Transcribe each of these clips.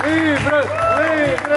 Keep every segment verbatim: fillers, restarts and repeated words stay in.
Livre! Livre!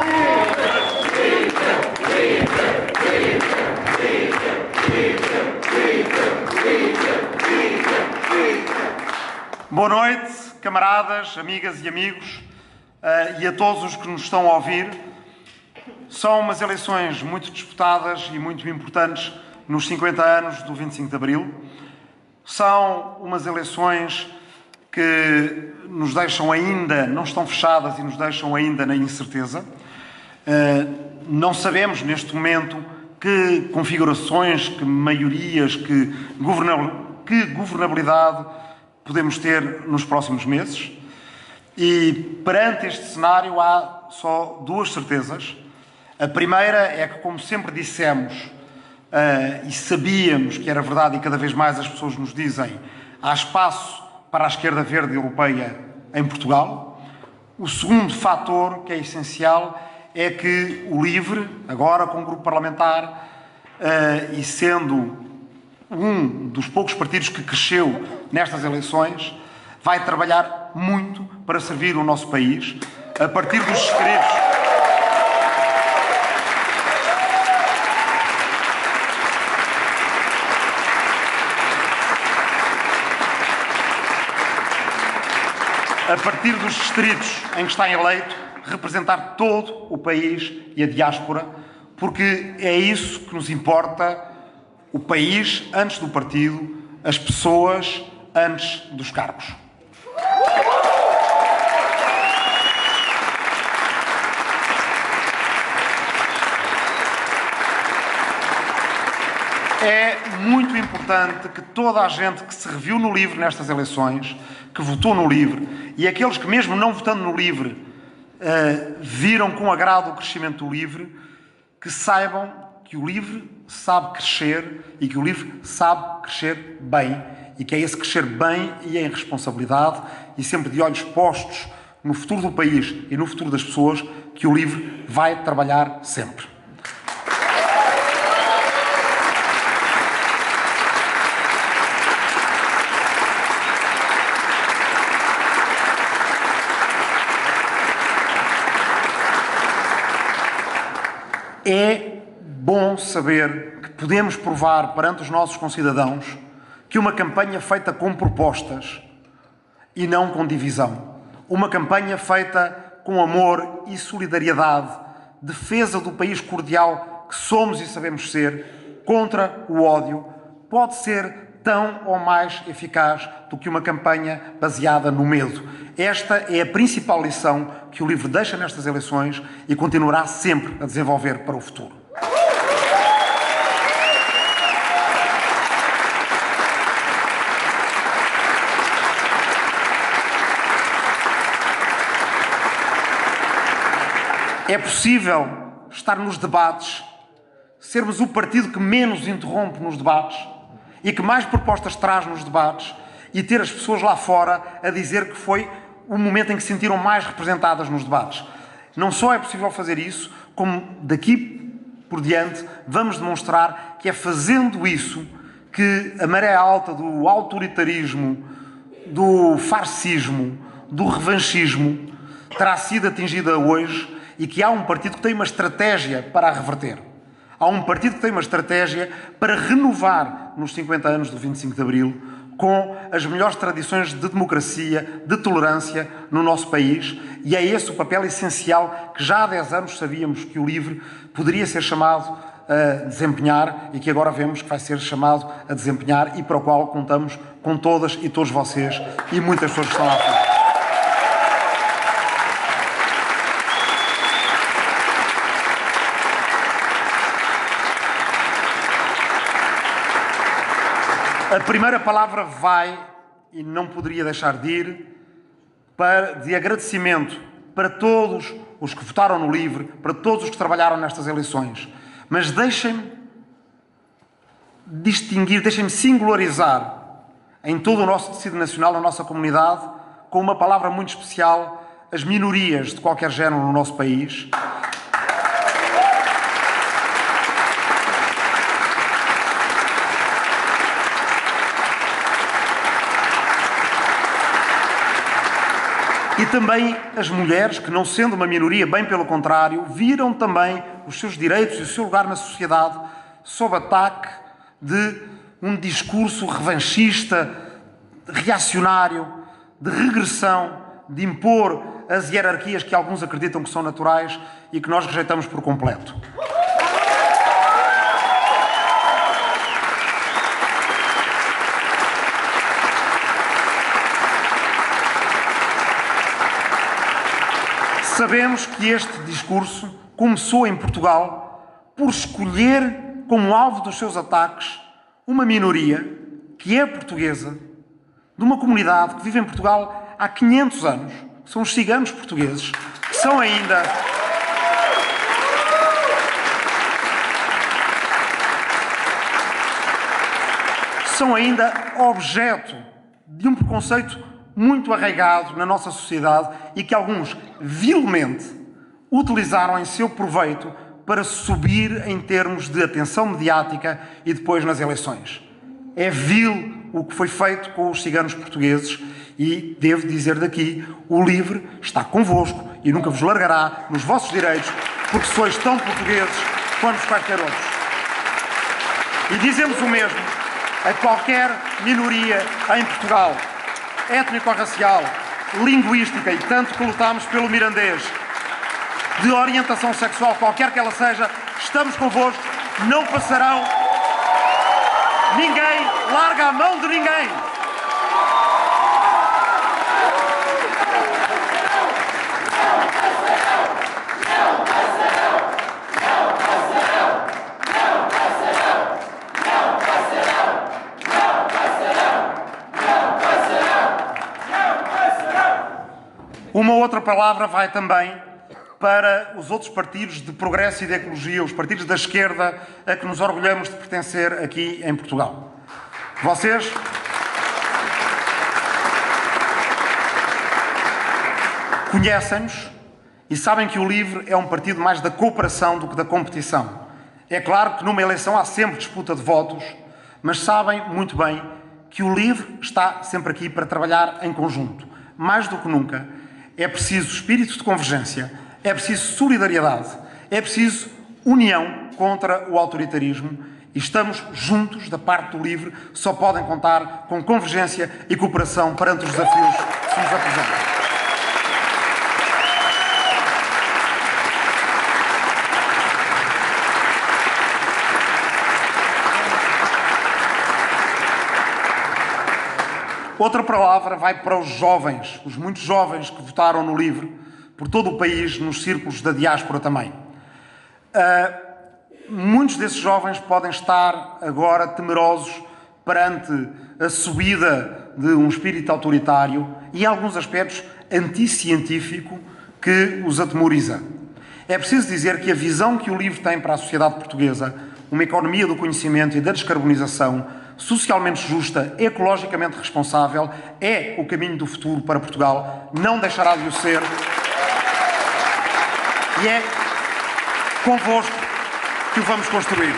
Boa noite, camaradas, amigas e amigos, uh, e a todos os que nos estão a ouvir. São umas eleições muito disputadas e muito importantes nos cinquenta anos do vinte e cinco de Abril. São umas eleições que nos deixam ainda, não estão fechadas e nos deixam ainda na incerteza. Uh, não sabemos neste momento que configurações, que maiorias, que, que governabilidade podemos ter nos próximos meses. E perante este cenário há só duas certezas. A primeira é que, como sempre dissemos, uh, e sabíamos que era verdade e cada vez mais as pessoas nos dizem, há espaço para a esquerda verde europeia em Portugal. O segundo fator, que é essencial, é que o LIVRE, agora com o grupo parlamentar, uh, e sendo um dos poucos partidos que cresceu nestas eleições, vai trabalhar muito para servir o nosso país, a partir dos segredos. A partir dos distritos em que está eleito, representar todo o país e a diáspora, porque é isso que nos importa, o país antes do partido, as pessoas antes dos cargos. É muito importante que toda a gente que se reviu no LIVRE nestas eleições, que votou no LIVRE, e aqueles que mesmo não votando no LIVRE uh, viram com agrado o crescimento do LIVRE, que saibam que o LIVRE sabe crescer e que o LIVRE sabe crescer bem, e que é esse crescer bem e em responsabilidade e sempre de olhos postos no futuro do país e no futuro das pessoas que o LIVRE vai trabalhar sempre. É bom saber que podemos provar perante os nossos concidadãos que uma campanha feita com propostas e não com divisão, uma campanha feita com amor e solidariedade, defesa do país cordial que somos e sabemos ser, contra o ódio, pode ser tão ou mais eficaz do que uma campanha baseada no medo. Esta é a principal lição que o LIVRE deixa nestas eleições e continuará sempre a desenvolver para o futuro. É possível estar nos debates, sermos o partido que menos interrompe nos debates e que mais propostas traz nos debates e ter as pessoas lá fora a dizer que foi o momento em que se sentiram mais representadas nos debates. Não só é possível fazer isso, como daqui por diante vamos demonstrar que é fazendo isso que a maré alta do autoritarismo, do fascismo, do revanchismo terá sido atingida hoje e que há um partido que tem uma estratégia para a reverter. Há um partido que tem uma estratégia para renovar nos cinquenta anos do vinte e cinco de Abril com as melhores tradições de democracia, de tolerância no nosso país, e é esse o papel essencial que já há dez anos sabíamos que o LIVRE poderia ser chamado a desempenhar e que agora vemos que vai ser chamado a desempenhar e para o qual contamos com todas e todos vocês e muitas pessoas que estão lá fora. A primeira palavra vai, e não poderia deixar de ir, para, de agradecimento para todos os que votaram no LIVRE, para todos os que trabalharam nestas eleições. Mas deixem-me distinguir, deixem-me singularizar em todo o nosso tecido nacional, na nossa comunidade, com uma palavra muito especial, as minorias de qualquer género no nosso país. E também as mulheres, que não sendo uma minoria, bem pelo contrário, viram também os seus direitos e o seu lugar na sociedade sob ataque de um discurso revanchista, reacionário, de regressão, de impor as hierarquias que alguns acreditam que são naturais e que nós rejeitamos por completo. Sabemos que este discurso começou em Portugal por escolher como alvo dos seus ataques uma minoria que é portuguesa, de uma comunidade que vive em Portugal há quinhentos anos, que são os ciganos portugueses, que são ainda são ainda objeto de um preconceito muito arraigado na nossa sociedade e que alguns vilmente utilizaram em seu proveito para subir em termos de atenção mediática e depois nas eleições. É vil o que foi feito com os ciganos portugueses e devo dizer daqui, o LIVRE está convosco e nunca vos largará nos vossos direitos porque sois tão portugueses quanto quaisquer outros. E dizemos o mesmo a qualquer minoria em Portugal, étnico-racial, linguística, e tanto que lutamos pelo mirandês, de orientação sexual, qualquer que ela seja, estamos convosco, não passarão, ninguém larga a mão de ninguém. Uma outra palavra vai também para os outros partidos de progresso e de ecologia, os partidos da esquerda a que nos orgulhamos de pertencer aqui em Portugal. Vocês conhecem-nos e sabem que o LIVRE é um partido mais da cooperação do que da competição. É claro que numa eleição há sempre disputa de votos, mas sabem muito bem que o LIVRE está sempre aqui para trabalhar em conjunto. Mais do que nunca, é preciso espírito de convergência, é preciso solidariedade, é preciso união contra o autoritarismo e estamos juntos da parte do LIVRE, só podem contar com convergência e cooperação perante os desafios que se nos apresentam. Outra palavra vai para os jovens, os muitos jovens que votaram no LIVRE, por todo o país, nos círculos da diáspora também. Uh, muitos desses jovens podem estar agora temerosos perante a subida de um espírito autoritário e, em alguns aspectos, anticientífico que os atemoriza. É preciso dizer que a visão que o LIVRE tem para a sociedade portuguesa, uma economia do conhecimento e da descarbonização, socialmente justa, ecologicamente responsável, é o caminho do futuro para Portugal, não deixará de o ser. E é convosco que o vamos construir.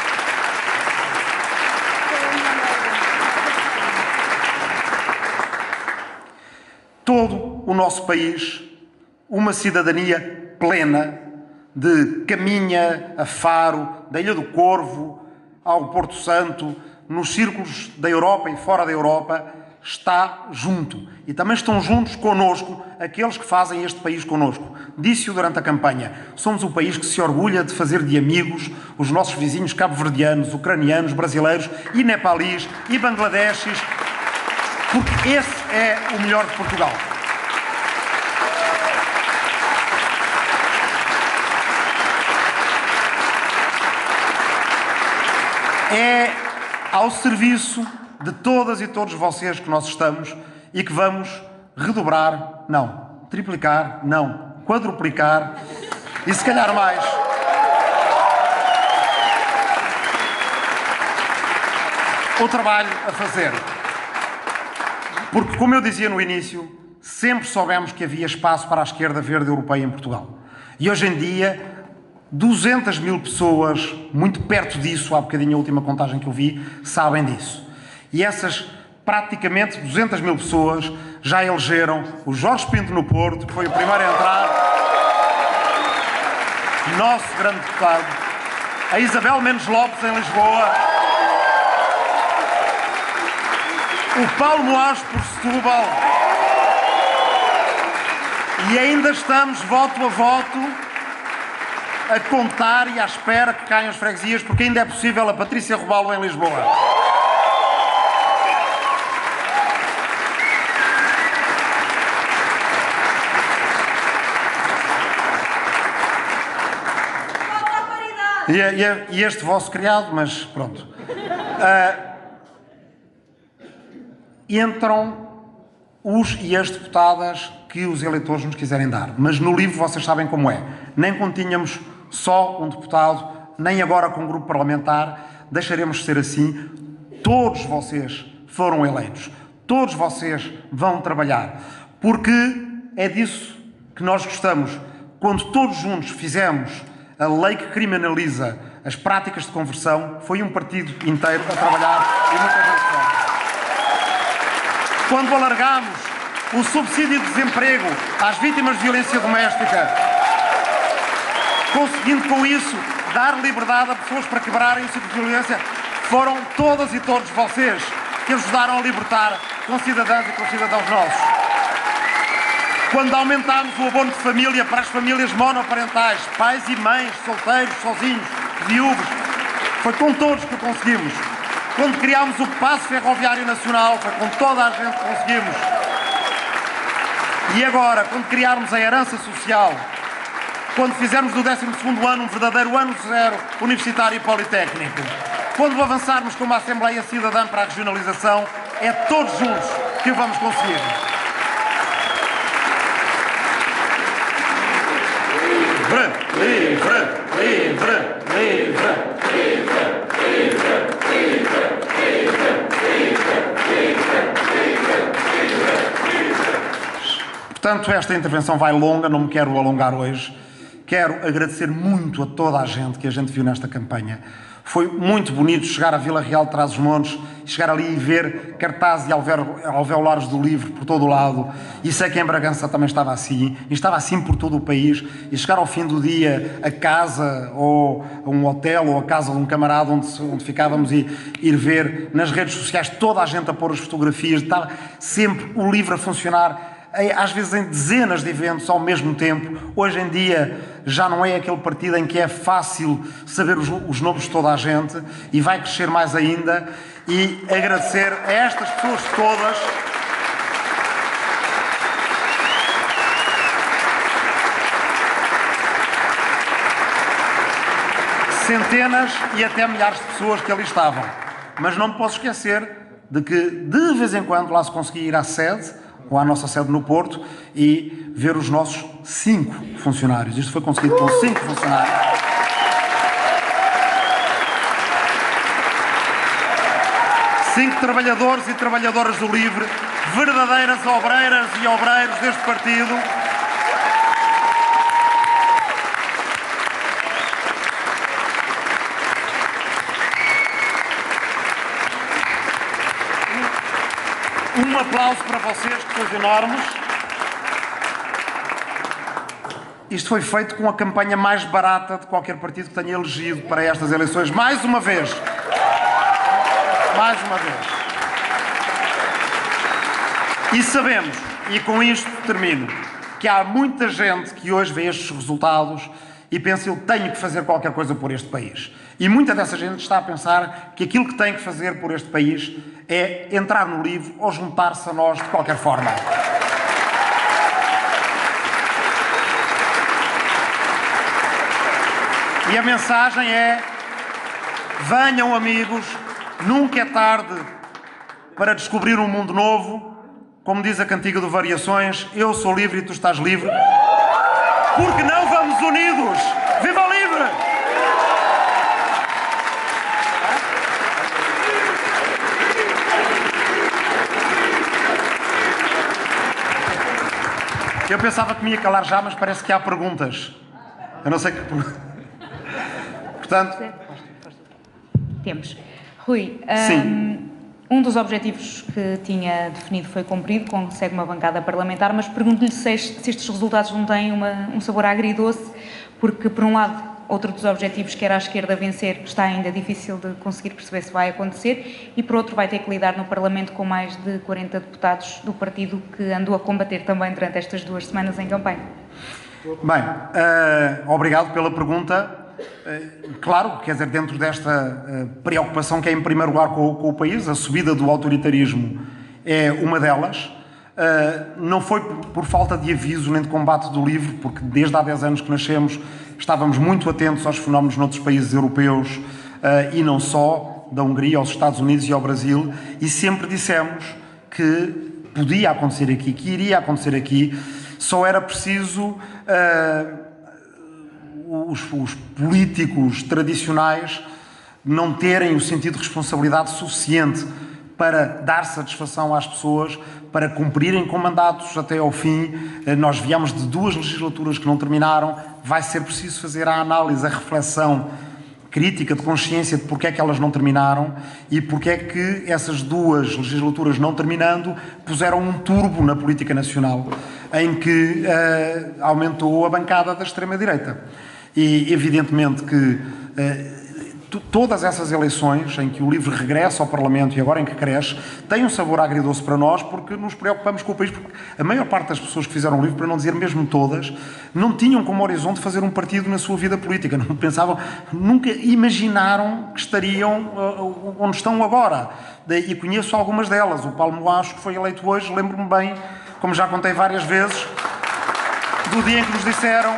Todo o nosso país, uma cidadania plena, de Caminha a Faro, da Ilha do Corvo ao Porto Santo, nos círculos da Europa e fora da Europa, está junto. E também estão juntos connosco aqueles que fazem este país connosco. Disse-o durante a campanha. Somos o país que se orgulha de fazer de amigos os nossos vizinhos cabo-verdianos, ucranianos, brasileiros e nepalis e bangladeses, porque esse é o melhor de Portugal. É ao serviço de todas e todos vocês que nós estamos e que vamos redobrar, não, triplicar, não, quadruplicar e se calhar mais. O trabalho a fazer. Porque, como eu dizia no início, sempre soubemos que havia espaço para a esquerda verde europeia em Portugal. E hoje em dia, duzentas mil pessoas, muito perto disso, há bocadinho a última contagem que eu vi, sabem disso. E essas praticamente duzentas mil pessoas já elegeram o Jorge Pinto no Porto, que foi o primeiro a entrar, nosso grande deputado, a Isabel Mendes Lopes em Lisboa, o Paulo Moares por Setúbal, e ainda estamos voto a voto a contar e à espera que caiam as freguesias, porque ainda é possível a Patrícia Robalo em Lisboa. E, e, e este vosso criado, mas pronto. Uh, entram os e as deputadas que os eleitores nos quiserem dar. Mas no livro vocês sabem como é. Nem quando tínhamos só um deputado, nem agora com um grupo parlamentar, deixaremos de ser assim. Todos vocês foram eleitos. Todos vocês vão trabalhar. Porque é disso que nós gostamos. Quando todos juntos fizemos a lei que criminaliza as práticas de conversão, foi um partido inteiro a trabalhar e muita gente fora. Quando alargámos o subsídio de desemprego às vítimas de violência doméstica, conseguindo com isso dar liberdade a pessoas para quebrarem o ciclo de violência, foram todas e todos vocês que ajudaram a libertar concidadãs e concidadãos nossos. Quando aumentámos o abono de família para as famílias monoparentais, pais e mães, solteiros, sozinhos, viúvos, foi com todos que o conseguimos. Quando criámos o Passo Ferroviário Nacional, foi com toda a gente que conseguimos. E agora, quando criarmos a herança social, quando fizermos do décimo segundo ano um verdadeiro ano zero universitário e politécnico, quando avançarmos com uma Assembleia Cidadã para a regionalização, é todos juntos que o vamos conseguir. Livre, livre, livre, livre, livre, livre, livre, livre. Portanto, esta intervenção vai longa, não me quero alongar hoje. Quero agradecer muito a toda a gente que a gente viu nesta campanha. Foi muito bonito chegar a Vila Real de Trás-os-Montes, chegar ali e ver cartazes e alveolares do livro por todo o lado. E sei que em Bragança também estava assim, e estava assim por todo o país. E chegar ao fim do dia a casa, ou a um hotel, ou a casa de um camarada onde, onde ficávamos, e ir ver nas redes sociais toda a gente a pôr as fotografias. Estava sempre o livro a funcionar, às vezes em dezenas de eventos ao mesmo tempo. Hoje em dia já não é aquele partido em que é fácil saber os, os nomes de toda a gente, e vai crescer mais ainda. E agradecer a estas pessoas todas centenas e até milhares de pessoas que ali estavam. Mas não me posso esquecer de que de vez em quando lá se conseguia ir à sede, ou à nossa sede no Porto, e ver os nossos cinco funcionários. Isto foi conseguido com cinco funcionários. Cinco trabalhadores e trabalhadoras do LIVRE, verdadeiras obreiras e obreiros deste partido. Um aplauso para vocês, que sois enormes. Isto foi feito com a campanha mais barata de qualquer partido que tenha elegido para estas eleições. Mais uma vez. Mais uma vez. E sabemos, e com isto termino, que há muita gente que hoje vê estes resultados e pensa: eu tenho que fazer qualquer coisa por este país. E muita dessa gente está a pensar que aquilo que tem que fazer por este país é entrar no livro ou juntar-se a nós de qualquer forma. E a mensagem é: venham, amigos, nunca é tarde para descobrir um mundo novo. Como diz a cantiga do Variações, eu sou livre e tu estás livre. Porque não vamos unidos? Viva o LIVRE! Eu pensava que me ia calar já, mas parece que há perguntas. Eu não sei que... Portanto... Temos. Rui, Sim. hum, Um dos objetivos que tinha definido foi cumprido, consegue uma bancada parlamentar, mas pergunto-lhe se, se estes resultados não têm uma, um sabor agridoce, porque, por um lado, outro dos objetivos, que era a esquerda vencer, está ainda difícil de conseguir perceber se vai acontecer, e, por outro, vai ter que lidar no Parlamento com mais de quarenta deputados do partido que andou a combater também durante estas duas semanas em campanha. Bem, uh, obrigado pela pergunta. Uh, claro, quer dizer, dentro desta uh, preocupação que é, em primeiro lugar, com, com o país, a subida do autoritarismo é uma delas. Uh, não foi por, por falta de aviso nem de combate do livro, porque desde há dez anos que nascemos estávamos muito atentos aos fenómenos noutros países europeus, uh, e não só, da Hungria aos Estados Unidos e ao Brasil, e sempre dissemos que podia acontecer aqui, que iria acontecer aqui, só era preciso uh, os, os políticos tradicionais não terem o sentido de responsabilidade suficiente para dar satisfação às pessoas, para cumprirem com mandatos até ao fim. Nós viemos de duas legislaturas que não terminaram, vai ser preciso fazer a análise, a reflexão crítica de consciência de porque é que elas não terminaram e porque é que essas duas legislaturas não terminando puseram um turbo na política nacional, em que uh, aumentou a bancada da extrema-direita. E evidentemente que uh, todas essas eleições em que o LIVRE regressa ao Parlamento e agora em que cresce, têm um sabor agridoce para nós, porque nos preocupamos com o país, porque a maior parte das pessoas que fizeram o LIVRE, para não dizer mesmo todas, não tinham como horizonte fazer um partido na sua vida política, não pensavam, nunca imaginaram que estariam uh, onde estão agora. E conheço algumas delas. O Paulo Moacho, que foi eleito hoje, lembro-me bem, como já contei várias vezes, do dia em que nos disseram: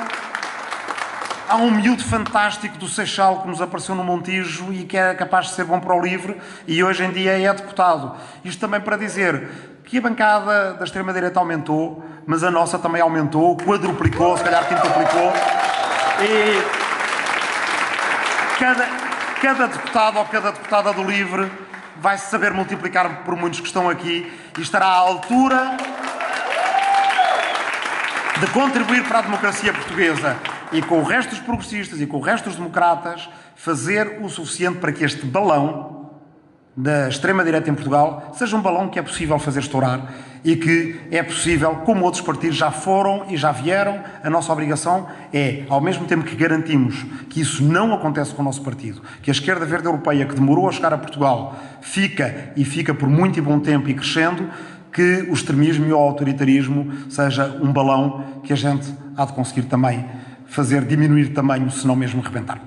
há um miúdo fantástico do Seixal que nos apareceu no Montijo e que é capaz de ser bom para o LIVRE e hoje em dia é deputado. Isto também para dizer que a bancada da extrema-direita aumentou, mas a nossa também aumentou, quadruplicou, se calhar quintuplicou. E cada, cada deputado ou cada deputada do LIVRE vai se saber multiplicar por muitos que estão aqui e estará à altura de contribuir para a democracia portuguesa e com o resto dos progressistas e com o resto dos democratas fazer o suficiente para que este balão da extrema-direita em Portugal seja um balão que é possível fazer estourar e que é possível, como outros partidos já foram e já vieram. A nossa obrigação é, ao mesmo tempo que garantimos que isso não acontece com o nosso partido, que a esquerda verde europeia, que demorou a chegar a Portugal, fica e fica por muito e bom tempo e crescendo, que o extremismo e o autoritarismo seja um balão que a gente há de conseguir também fazer diminuir de tamanho, se não mesmo rebentar.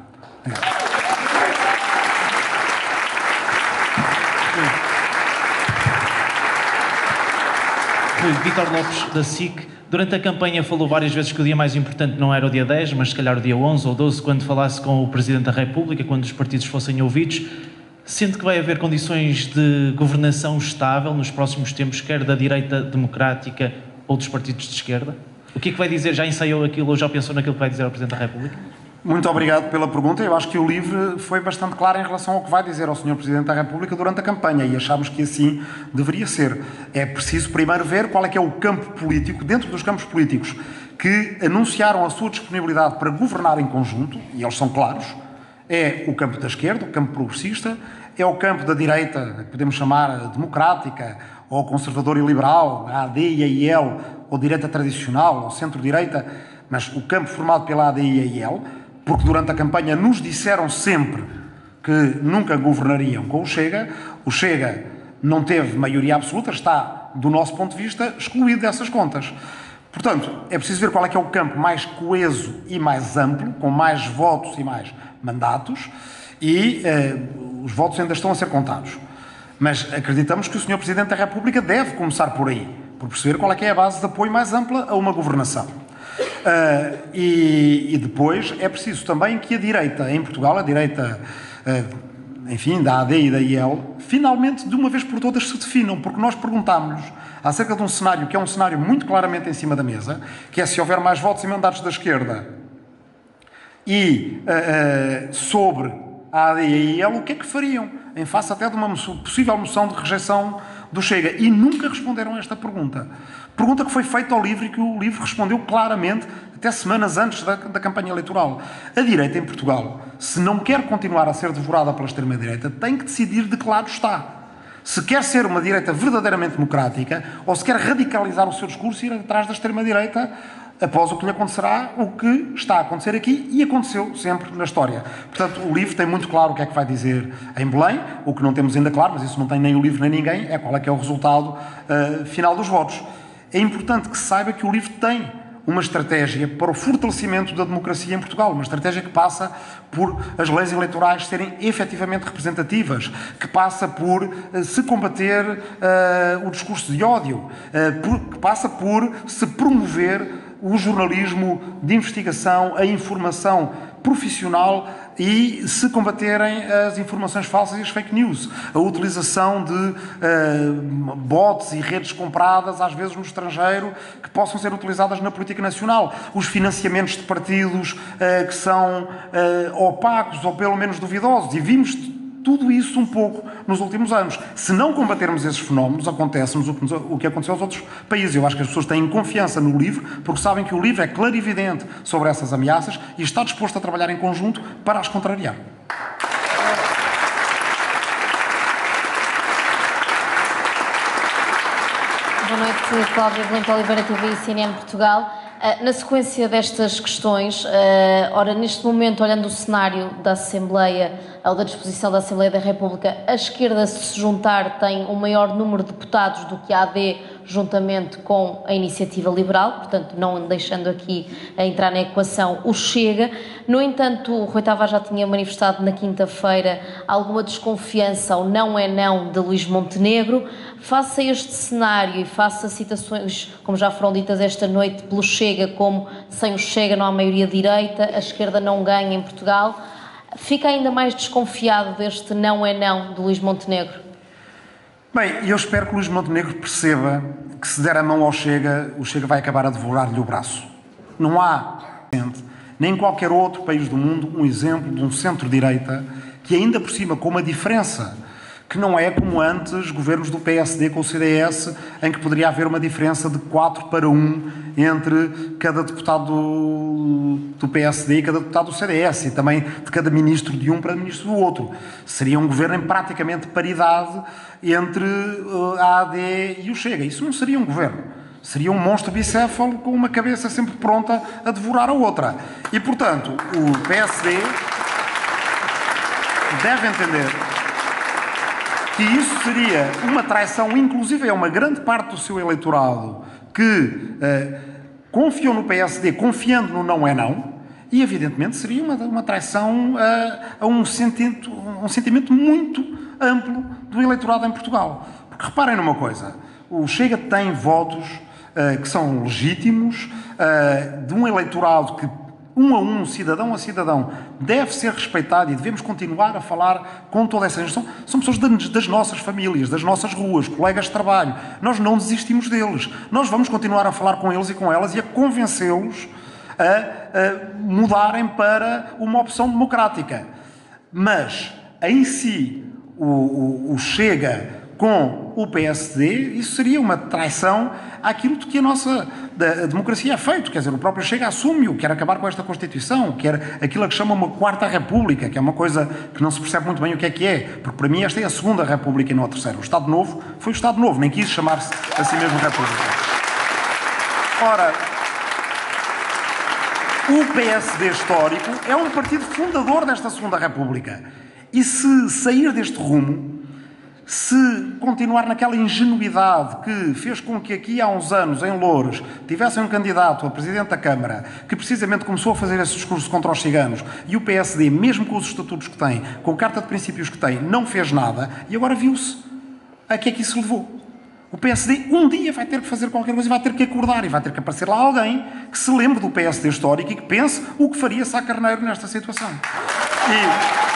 Vítor Lopes, da S I C. Durante a campanha falou várias vezes que o dia mais importante não era o dia dez, mas se calhar o dia onze ou doze, quando falasse com o Presidente da República, quando os partidos fossem ouvidos. Sente que vai haver condições de governação estável nos próximos tempos, quer da direita democrática ou dos partidos de esquerda? O que é que vai dizer? Já ensaiou aquilo ou já pensou naquilo que vai dizer ao Presidente da República? Muito obrigado pela pergunta. Eu acho que o LIVRE foi bastante claro em relação ao que vai dizer ao senhor Presidente da República durante a campanha e achámos que assim deveria ser. É preciso primeiro ver qual é que é o campo político, dentro dos campos políticos, que anunciaram a sua disponibilidade para governar em conjunto, e eles são claros. É o campo da esquerda, o campo progressista, é o campo da direita, que podemos chamar democrática, ou conservador e liberal, a AD e a I L, ou direita tradicional, ou centro-direita, mas o campo formado pela A D e a I L, porque durante a campanha nos disseram sempre que nunca governariam com o Chega. O Chega não teve maioria absoluta, está, do nosso ponto de vista, excluído dessas contas. Portanto, é preciso ver qual é que é o campo mais coeso e mais amplo, com mais votos e mais mandatos, e eh, os votos ainda estão a ser contados. Mas acreditamos que o senhor Presidente da República deve começar por aí, por perceber qual é que é a base de apoio mais ampla a uma governação. Uh, e, e depois é preciso também que a direita em Portugal, a direita, uh, enfim, da A D e da I L, finalmente, de uma vez por todas, se definam, porque nós perguntámos-nos acerca de um cenário que é um cenário muito claramente em cima da mesa, que é se houver mais votos e mandatos da esquerda e uh, uh, sobre a A D e a I L, o que é que fariam? Em face até de uma possível moção de rejeição do Chega. E nunca responderam a esta pergunta. Pergunta que foi feita ao LIVRE e que o LIVRE respondeu claramente até semanas antes da, da campanha eleitoral. A direita em Portugal, se não quer continuar a ser devorada pela extrema-direita, tem que decidir de que lado está. Se quer ser uma direita verdadeiramente democrática ou se quer radicalizar o seu discurso e ir atrás da extrema-direita após o que lhe acontecerá, o que está a acontecer aqui e aconteceu sempre na história. Portanto, o livro tem muito claro o que é que vai dizer em Belém, o que não temos ainda claro, mas isso não tem nem o livro nem ninguém, é qual é que é o resultado uh, final dos votos. É importante que se saiba que o livro tem uma estratégia para o fortalecimento da democracia em Portugal, uma estratégia que passa por as leis eleitorais serem efetivamente representativas, que passa por uh, se combater uh, o discurso de ódio, uh, por, que passa por se promover o jornalismo de investigação, a informação profissional e se combaterem as informações falsas e as fake news. A utilização de uh, bots e redes compradas, às vezes no estrangeiro, que possam ser utilizadas na política nacional. Os financiamentos de partidos uh, que são uh, opacos ou pelo menos duvidosos. E vimos tudo isso um pouco nos últimos anos. Se não combatermos esses fenómenos, acontece-nos o que, o que aconteceu aos outros países. Eu acho que as pessoas têm confiança no livro, porque sabem que o livro é clarividente sobre essas ameaças e está disposto a trabalhar em conjunto para as contrariar. Boa noite, Cláudia Valente Oliveira, T V e C N N Portugal. Na sequência destas questões, ora, neste momento, olhando o cenário da Assembleia, ou da disposição da Assembleia da República, a esquerda, se juntar, tem um maior número de deputados do que a A D, juntamente com a Iniciativa Liberal, portanto, não deixando aqui a entrar na equação o Chega. No entanto, o Rui Tavares já tinha manifestado na quinta-feira alguma desconfiança ou não é não de Luís Montenegro. Face a este cenário e face a citações, como já foram ditas esta noite, pelo Chega, como sem o Chega não há maioria direita, a esquerda não ganha em Portugal, fica ainda mais desconfiado deste não é não de Luís Montenegro? Bem, eu espero que Luís Montenegro perceba que se der a mão ao Chega, o Chega vai acabar a devorar-lhe o braço. Não há, nem em qualquer outro país do mundo, um exemplo de um centro-direita que ainda por cima, com uma diferença que não é como antes governos do P S D com o C D S, em que poderia haver uma diferença de quatro para um entre cada deputado do, do P S D e cada deputado do C D S, e também de cada ministro de um para ministro do outro. Seria um governo em praticamente paridade entre a A D e o Chega. Isso não seria um governo. Seria um monstro bicéfalo com uma cabeça sempre pronta a devorar a outra. E, portanto, o P S D deve entender que isso seria uma traição, inclusive é uma grande parte do seu eleitorado que uh, confiou no P S D, confiando no não é não, e evidentemente seria uma, uma traição uh, a um sentimento, um sentimento muito amplo do eleitorado em Portugal. Porque reparem numa coisa, o Chega tem votos uh, que são legítimos, uh, de um eleitorado que um a um, cidadão a cidadão, deve ser respeitado e devemos continuar a falar com toda essa gente. São, são pessoas das, das nossas famílias, das nossas ruas, colegas de trabalho. Nós não desistimos deles. Nós vamos continuar a falar com eles e com elas e a convencê-los a, a mudarem para uma opção democrática. Mas, em si, o, o, o Chega com o P S D, isso seria uma traição àquilo de que a nossa a democracia é feito. Quer dizer, o próprio Chega assume-o, quer acabar com esta Constituição, quer aquilo que chama uma Quarta República, que é uma coisa que não se percebe muito bem o que é que é, porque para mim esta é a Segunda República e não a Terceira. O Estado Novo foi o Estado Novo, nem quis chamar-se a si mesmo República. Ora, o P S D histórico é um partido fundador desta Segunda República. E se sair deste rumo, se continuar naquela ingenuidade que fez com que aqui há uns anos, em Loures, tivessem um candidato a Presidente da Câmara que precisamente começou a fazer esse discurso contra os ciganos e o P S D, mesmo com os estatutos que tem, com a carta de princípios que tem, não fez nada e agora viu-se a que é que isso levou. O P S D um dia vai ter que fazer qualquer coisa e vai ter que acordar e vai ter que aparecer lá alguém que se lembre do P S D histórico e que pense o que faria Sá Carneiro nesta situação. E...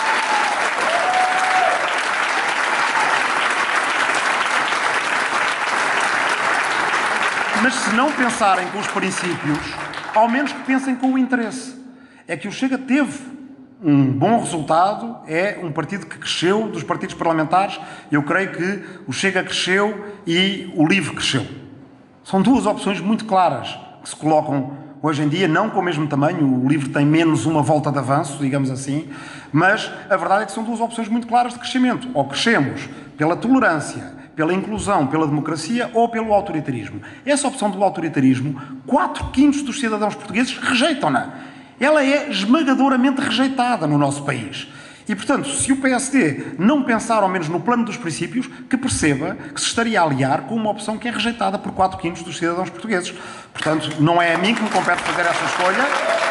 Mas se não pensarem com os princípios, ao menos que pensem com o interesse. É que o Chega teve um bom resultado, é um partido que cresceu dos partidos parlamentares. Eu creio que o Chega cresceu e o LIVRE cresceu. São duas opções muito claras que se colocam hoje em dia, não com o mesmo tamanho. O LIVRE tem menos uma volta de avanço, digamos assim, mas a verdade é que são duas opções muito claras de crescimento. Ou crescemos pela tolerância, pela inclusão, pela democracia ou pelo autoritarismo. Essa opção do autoritarismo, quatro quintos dos cidadãos portugueses rejeitam-na. Ela é esmagadoramente rejeitada no nosso país. E, portanto, se o P S D não pensar, ao menos no plano dos princípios, que perceba que se estaria a aliar com uma opção que é rejeitada por quatro quintos dos cidadãos portugueses. Portanto, não é a mim que me compete fazer essa escolha.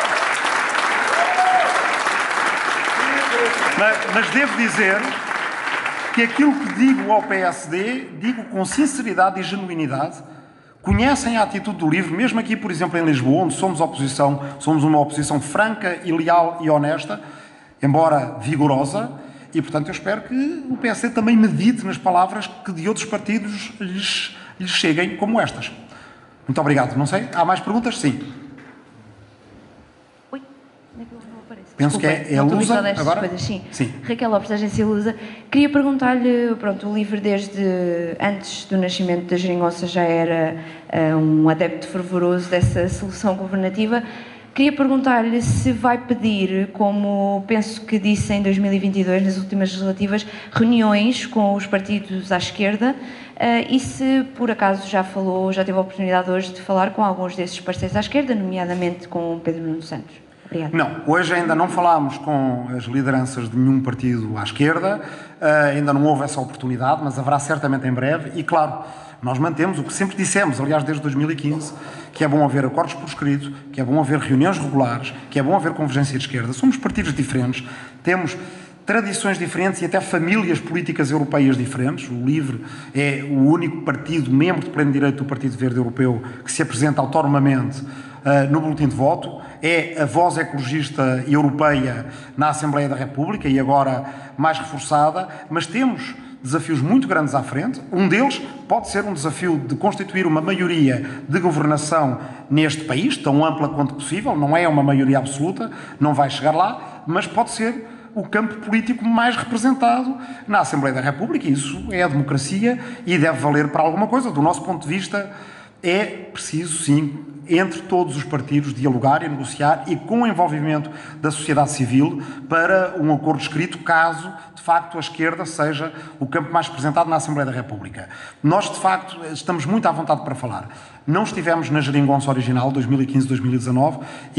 Mas, mas devo dizer que aquilo que digo ao P S D, digo com sinceridade e genuinidade. Conhecem a atitude do LIVRE, mesmo aqui, por exemplo, em Lisboa, onde somos oposição, somos uma oposição franca e leal e honesta, embora vigorosa, e, portanto, eu espero que o P S D também medite nas palavras que de outros partidos lhes, lhes cheguem como estas. Muito obrigado. Não sei, há mais perguntas? Sim. Oi, onde é que eu não apareço? Penso que é, é a Lusa agora? Coisas, sim. Sim. Raquel Lopes, da agência Lusa. Queria perguntar-lhe, pronto, o LIVRE desde antes do nascimento da Geringonça já era uh, um adepto fervoroso dessa solução governativa. Queria perguntar-lhe se vai pedir, como penso que disse em dois mil e vinte e dois, nas últimas legislativas, reuniões com os partidos à esquerda uh, e se, por acaso, já falou, já teve a oportunidade hoje de falar com alguns desses parceiros à esquerda, nomeadamente com Pedro Nuno Santos. Obrigada. Não, hoje ainda não falámos com as lideranças de nenhum partido à esquerda, uh, ainda não houve essa oportunidade, mas haverá certamente em breve e, claro, nós mantemos o que sempre dissemos, aliás, desde dois mil e quinze, que é bom haver acordos por escrito, que é bom haver reuniões regulares, que é bom haver convergência de esquerda. Somos partidos diferentes, temos tradições diferentes e até famílias políticas europeias diferentes. O LIVRE é o único partido, membro de pleno direito do Partido Verde Europeu, que se apresenta autonomamente uh, no boletim de voto. É a voz ecologista europeia na Assembleia da República e agora mais reforçada, mas temos desafios muito grandes à frente. Um deles pode ser um desafio de constituir uma maioria de governação neste país, tão ampla quanto possível, não é uma maioria absoluta, não vai chegar lá, mas pode ser o campo político mais representado na Assembleia da República, e isso é a democracia e deve valer para alguma coisa. Do nosso ponto de vista, é preciso, sim, entre todos os partidos, dialogar e negociar e com o envolvimento da sociedade civil para um acordo escrito, caso, de facto, a esquerda seja o campo mais representado na Assembleia da República. Nós, de facto, estamos muito à vontade para falar. Não estivemos na Geringonça original, dois mil e quinze a dois mil e dezanove,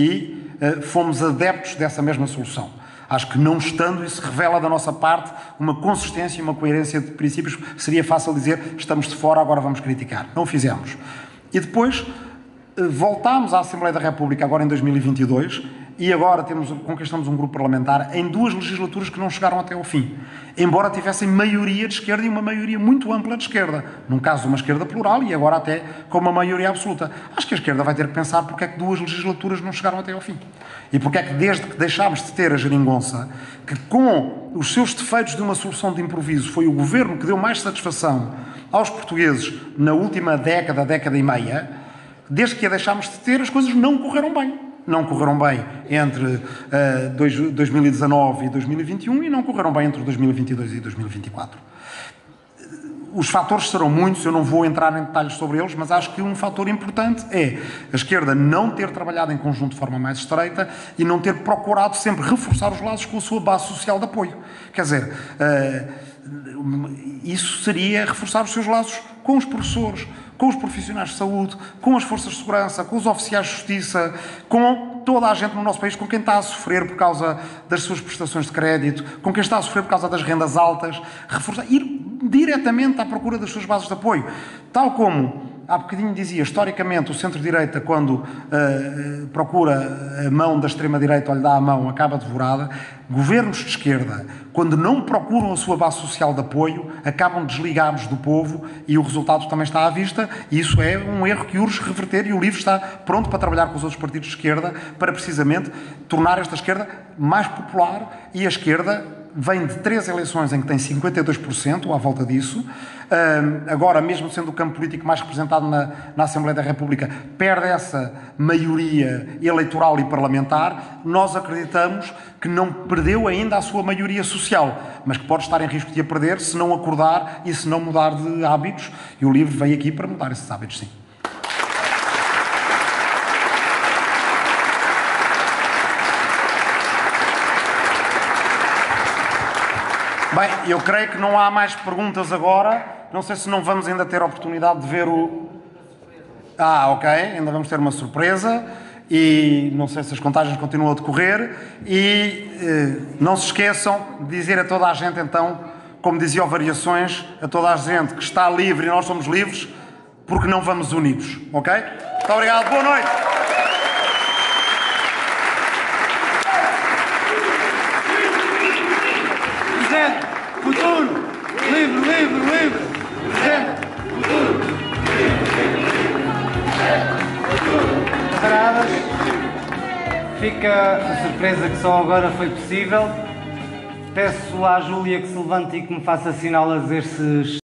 e uh, fomos adeptos dessa mesma solução. Acho que não estando, isso revela da nossa parte uma consistência e uma coerência de princípios. Seria fácil dizer, estamos de fora, agora vamos criticar. Não o fizemos. E depois voltámos à Assembleia da República agora em dois mil e vinte e dois e agora temos, conquistamos um grupo parlamentar em duas legislaturas que não chegaram até ao fim, embora tivessem maioria de esquerda e uma maioria muito ampla de esquerda, num caso uma esquerda plural e agora até com uma maioria absoluta. Acho que a esquerda vai ter que pensar porque é que duas legislaturas não chegaram até ao fim e porque é que desde que deixámos de ter a Geringonça, que com os seus defeitos de uma solução de improviso foi o governo que deu mais satisfação aos portugueses na última década, década e meia, desde que a deixámos de ter, as coisas não correram bem. Não correram bem entre uh, dois mil e dezanove e dois mil e vinte e um e não correram bem entre dois mil e vinte e dois e dois mil e vinte e quatro. Os fatores serão muitos, eu não vou entrar em detalhes sobre eles, mas acho que um fator importante é a esquerda não ter trabalhado em conjunto de forma mais estreita e não ter procurado sempre reforçar os laços com a sua base social de apoio. Quer dizer, uh, isso seria reforçar os seus laços com os professores, com os profissionais de saúde, com as forças de segurança, com os oficiais de justiça, com toda a gente no nosso país, com quem está a sofrer por causa das suas prestações de crédito, com quem está a sofrer por causa das rendas altas, reforçar, ir diretamente à procura das suas bases de apoio. Tal como, há bocadinho dizia, historicamente, o centro-direita, quando uh, procura a mão da extrema-direita ou lhe dá a mão, acaba devorada. Governos de esquerda, quando não procuram a sua base social de apoio, acabam desligados do povo e o resultado também está à vista, e isso é um erro que urge reverter, e o LIVRE está pronto para trabalhar com os outros partidos de esquerda para, precisamente, tornar esta esquerda mais popular, e a esquerda vem de três eleições em que tem cinquenta e dois por cento, ou à volta disso. Um, agora, mesmo sendo o campo político mais representado na, na Assembleia da República, perde essa maioria eleitoral e parlamentar. Nós acreditamos que não perdeu ainda a sua maioria social, mas que pode estar em risco de a perder se não acordar e se não mudar de hábitos. E o LIVRE veio aqui para mudar esses hábitos, sim. Bem, eu creio que não há mais perguntas agora. Não sei se não vamos ainda ter a oportunidade de ver o... Ah, ok, ainda vamos ter uma surpresa. E não sei se as contagens continuam a decorrer. E eh, não se esqueçam de dizer a toda a gente, então, como dizia o Variações, a toda a gente que está livre e nós somos livres, porque não vamos unidos, ok? Muito obrigado, boa noite! Presente, futuro, livre, livre, livre. Presente, futuro. Camaradas, fica a surpresa que só agora foi possível. Peço à Júlia que se levante e que me faça sinal a dizer se